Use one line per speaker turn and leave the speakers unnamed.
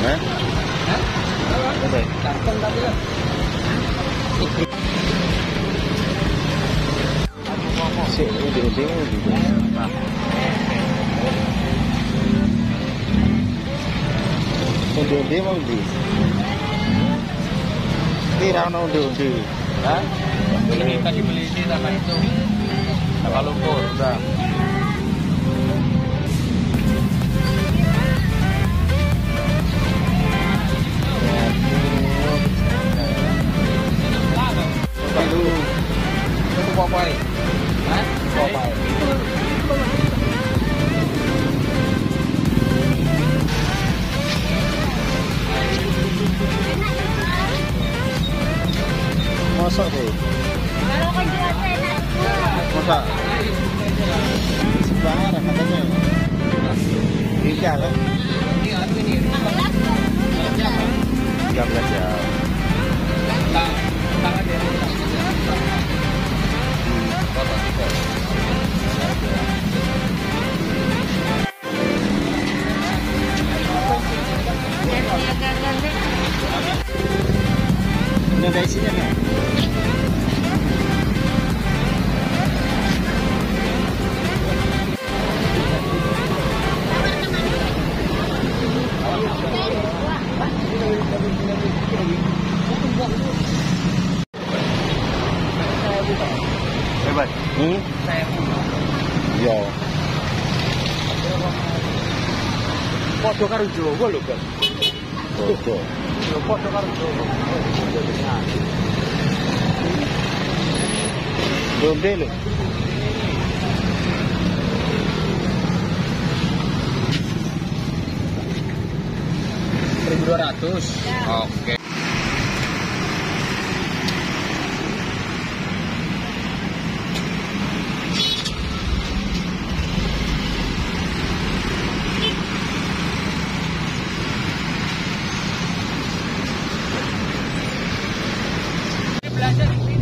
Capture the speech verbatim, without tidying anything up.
Hah?
Hah?
Apa?
Kantong tapi lah.
Sik, undi-undi undi. Undi-undi mau undi. Kira ono undi-undi. Hah?
Ini tadi beli ini sama itu. Sama lumpur, udah.
Itu
Itu Popeye. Hah? Popeye.
mosok deh.
Kalau kan jelas enak semua.
Masa sebarang katanya. Tiga kan?
Ini anu ini.
Tiga belas jam.
Tangan dia. Kotak tiga.
Ini ada isinya nih.
Hebat.
Hmm?
Saya
Iya.
podo karo Jawa lho, Bang.
Betul.
Lho podo karo Jawa.
Donde lho.
seribu dua ratus. Oke. Belajar